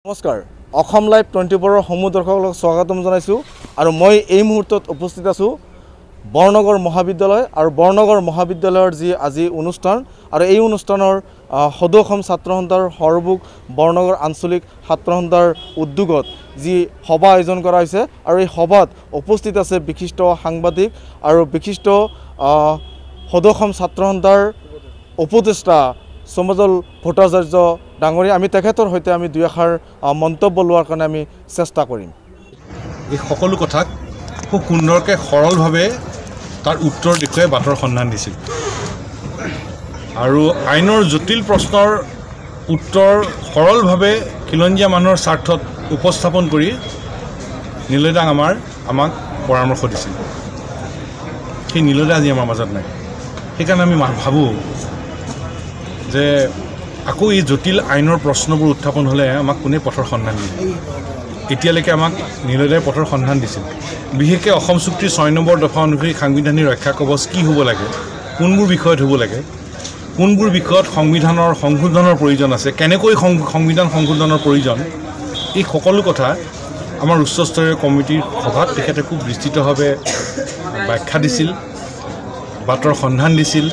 নমস্কাৰ অসম লাইভ 24 সমূহ দৰ্শকক স্বাগতম জনাইছো আৰু মই এই মুহূৰ্তত উপস্থিত আছো বৰনগৰ মহাবিদ্যালয় আৰু বৰনগৰ মহাবিদ্যালয়ৰ যি আজি অনুষ্ঠান আৰু এই অনুষ্ঠানৰ সদৌসম ছাত্ৰ সন্থাৰ সৰ্বমুখ বৰনগৰ আঞ্চলিক ছাত্ৰ সন্থাৰ উদ্যোগত যি সভা আয়োজন কৰা হৈছে আৰু এই সভাত উপস্থিত আছে বিশিষ্ট সাংবাদিক আৰু বিশিষ্ট সদৌসম ছাত্ৰ সন্থাৰ উপদেষ্টা সমজল ভট্টাচাৰ্য ডাঙৰীয়া আমি তেখেতৰ সৈতে আমি দুই এষাৰ মন্তব্য লোৱাৰ কাৰণে আমি চেষ্টা কৰিম। এই সকলো কথাক খুব সুন্দৰকৈ সৰলভাৱে তাৰ উত্তৰ দেখুৱাই বাটৰ সন্ধান দিছিল আৰু আইনৰ জটিল প্ৰশ্নৰ উত্তৰ সৰলভাৱে খিলঞ্জীয়া মানুহৰ স্বাৰ্থত উপস্থাপন কৰি নীলদাং আমাক পৰামৰ্শ দিছিল। সেই নীলদা আজি আমাৰ মাজত নাই, সেইকাৰণে আমি ভাবোঁ যে আকৌ এই জটিল আইনৰ প্ৰশ্নবোৰ উত্থাপন হ'লে আমাক কোনে পথৰ সন্ধান দিয়ে। এতিয়ালৈকে আমাক নীলদাই পথৰ সন্ধান দিছিল। বিশেষকৈ অসম চুক্তিৰ 6 নম্বৰ দফা অনুসৰি সাংবিধানিক ৰক্ষা কৱচ কি হ'ব লাগে, কোনবোৰ বিষয়ত হ'ব লাগে, কোনবোৰ বিষয়ত সংবিধানৰ সংশোধনৰ প্ৰয়োজন আছে, কেনেকৈ সংবিধান সংশোধনৰ প্ৰয়োজন, এই সকলো কথা আমাৰ উচ্চস্তৰীয় কমিটিৰ সভাত তেখেতে খুব বিস্তৃতভাৱে ব্যাখ্যা দিছিল, বাটৰ সন্ধান দিছিল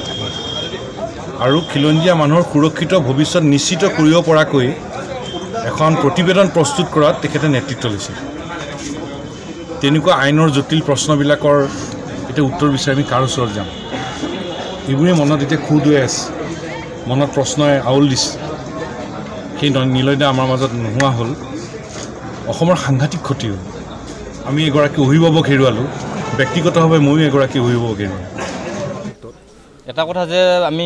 আৰু খিলঞ্জীয়া মানুহৰ সুৰক্ষিত ভৱিষ্যত নিশ্চিত কৰিব পৰাকৈ এখন প্ৰতিবেদন প্ৰস্তুত কৰাত তেখেতে নেতৃত্ব লৈছিল। তেনেকুৱা আইনৰ জটিল প্ৰশ্নবিলাকৰ এতিয়া উত্তৰ বিচাৰি আমি কাৰ ওচৰত যাম, এইবোৰে মনত এতিয়া খুদ হৈ আছে, মনত প্ৰশ্নই আউল দিছে। সেই নীলদা আমাৰ মাজত নোহোৱা হ'ল, অসমৰ সাংঘাতিক ক্ষতি হ'ল। আমি এগৰাকী অভিভাৱক হেৰুৱালোঁ, ব্যক্তিগতভাৱে ময়ো এগৰাকী অভিভাৱক হেৰুৱালোঁ। এটা কথা যে আমি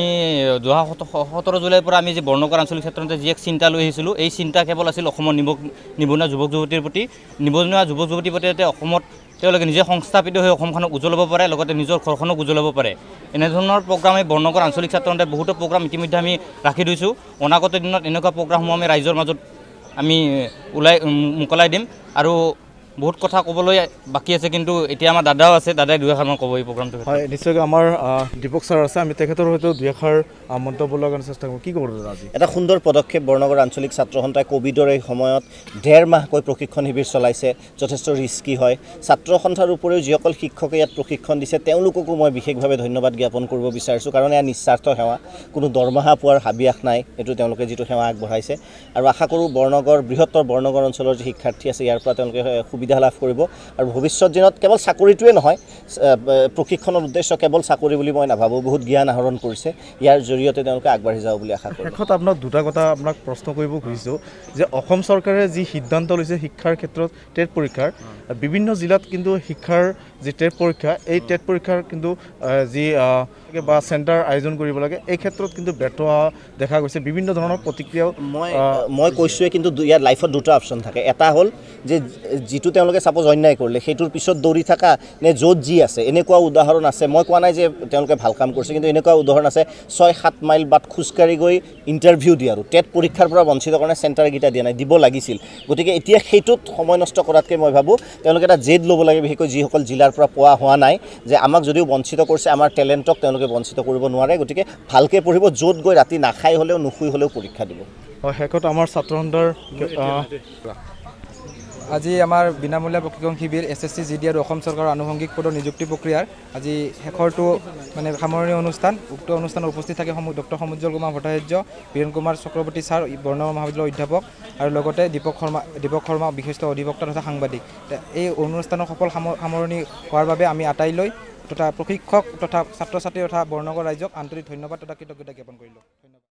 17 জুলাইৰ পৰা আমি যে বৰনগৰ আঞ্চলিক ক্ষেত্ৰত যি এক চিন্তা লৈ আহিছিলোঁ, এই চিন্তা কেৱল আছিল অসমৰ নিবনুৱা যুৱক যুৱতীৰ প্ৰতি। নিবনুৱা যুৱক যুৱতীৰ প্ৰতি যাতে অসমত তেওঁলোকে নিজে সংস্থাপিত হৈ অসমখনক উজ্জ্বলাব পাৰে, লগতে নিজৰ ঘৰখনক উজ্জ্বলাব পাৰে, এনেধৰণৰ প্ৰগ্ৰাম এই বৰনগৰ আঞ্চলিক ছাত্ৰ সন্থাই বহুতো প্ৰগ্ৰাম ইতিমধ্যে আমি ৰাখি থৈছোঁ। অনাগত দিনত এনেকুৱা প্ৰগ্ৰামসমূহ আমি ৰাইজৰ মাজত আমি মোকলাই দিম আৰু বহুত কথা ক'বলৈ বাকী আছে, কিন্তু এতিয়া আমাৰ দাদাও আছে, দাদাই দুই এষাৰমান ক'ব এই প্ৰগ্ৰামটো। হয়, নিশ্চয়কৈ আমাৰ দীপক ছাৰ আছে, আমি তেখেতৰ সৈতে দুই এষাৰ মন্তব্য লোৱাৰ কাৰণে চেষ্টা কৰোঁ। কি ক'ব দাদা আজি? এটা সুন্দৰ পদক্ষেপ বৰনগৰ আঞ্চলিক ছাত্ৰ সন্থাই কোভিডৰ এই সময়ত 1.5 মাহকৈ প্ৰশিক্ষণ শিবিৰ চলাইছে। যথেষ্ট ৰিস্কি হয়। ছাত্ৰ সন্থাৰ উপৰিও যিসকল শিক্ষকে ইয়াত প্ৰশিক্ষণ দিছে তেওঁলোককো মই বিশেষভাৱে ধন্যবাদ জ্ঞাপন কৰিব বিচাৰিছোঁ, কাৰণ এয়া নিস্বাৰ্থ সেৱা, কোনো দৰমহা পোৱাৰ হাবিয়াস নাই। এইটো তেওঁলোকে যিটো সেৱা আগবঢ়াইছে আৰু আশা কৰোঁ বৃহত্তৰ বৰনগৰ অঞ্চলৰ যি শিক্ষাৰ্থী আছে ইয়াৰ পৰা তেওঁলোকে সুবিধা লাভ কৰিব আৰু ভৱিষ্যত দিনত কেৱল চাকৰিটোৱে নহয়, প্ৰশিক্ষণৰ উদ্দেশ্য কেৱল চাকৰি বুলি মই নাভাবোঁ। বহুত জ্ঞান আহৰণ কৰিছে, ইয়াৰ জৰিয়তে তেওঁলোকে আগবাঢ়ি যাব বুলি আশা কৰোঁ। শেষত আপোনাক দুটা কথা আপোনাক প্ৰশ্ন কৰিব খুজিছোঁ যে অসম চৰকাৰে যি সিদ্ধান্ত লৈছে শিক্ষাৰ ক্ষেত্ৰত টেট পৰীক্ষাৰ, বিভিন্ন জিলাত কিন্তু শিক্ষাৰ যি টেট পৰীক্ষা, এই টেট পৰীক্ষাৰ কিন্তু যি বা চেণ্টাৰ আয়োজন কৰিব লাগে, এই ক্ষেত্ৰত কিন্তু ব্যৰ্থ হোৱা দেখা গৈছে। বিভিন্ন ধৰণৰ প্ৰতিক্ৰিয়াও মই কৈছোঁৱে, কিন্তু ইয়াৰ লাইফত দুটা অপশ্যন থাকে। এটা হ'ল যে যিটো তেওঁলোকে ছাপ'জ অন্যায় কৰিলে সেইটোৰ পিছত দৌৰি থকা, নে য'ত যি আছে। এনেকুৱা উদাহৰণ আছে, মই কোৱা নাই যে তেওঁলোকে ভাল কাম কৰিছে, কিন্তু এনেকুৱা উদাহৰণ আছে 6-7 মাইল বাট খোজকাঢ়ি গৈ ইণ্টাৰভিউ দিয়ে আৰু টেট পৰীক্ষাৰ পৰা বঞ্চিত কাৰণে চেণ্টাৰকেইটা দিয়া নাই, দিব লাগিছিল। গতিকে এতিয়া সেইটোত সময় নষ্ট কৰাতকৈ মই ভাবোঁ তেওঁলোকে এটা জেদ ল'ব লাগে, বিশেষকৈ যিসকল জিলাৰ পৰা পোৱা হোৱা নাই, যে আমাক যদিও বঞ্চিত কৰিছে আমাৰ টেলেণ্টক তেওঁলোকে বঞ্চিত কৰিব নোৱাৰে। গতিকে ভালকৈ পঢ়িব, য'ত গৈ ৰাতি নাখাই হ'লেও নুশুই হ'লেও পৰীক্ষা দিব। শেষত আমাৰ ছাত্ৰ সন্থাৰ আজি আমাৰ বিনামূলীয়া প্ৰশিক্ষণ শিবিৰ SSC GD আৰু অসম চৰকাৰৰ আনুষংগিক পদৰ নিযুক্তি প্ৰক্ৰিয়াৰ আজি শেষৰটো সামৰণি অনুষ্ঠান। উক্ত অনুষ্ঠানত উপস্থিত থাকে ডক্টৰ সমুজ্জ্বল কুমাৰ ভট্টাচাৰ্য, বীৰেণ কুমাৰ চক্ৰৱৰ্তী ছাৰ, বৰনগৰ মহাবিদ্যালয়ৰ অধ্যাপক আৰু লগতে দীপক শৰ্মা বিশিষ্ট অধিবক্তা তথা সাংবাদিক। এই অনুষ্ঠানৰ সফল সামৰণি হোৱাৰ বাবে আমি আটাইলৈ তথা প্ৰশিক্ষক তথা ছাত্ৰ ছাত্ৰী তথা বৰনগৰ ৰাইজক আন্তৰিক ধন্যবাদ তথা কৃতজ্ঞতা জ্ঞাপন কৰিলোঁ। ধন্যবাদ।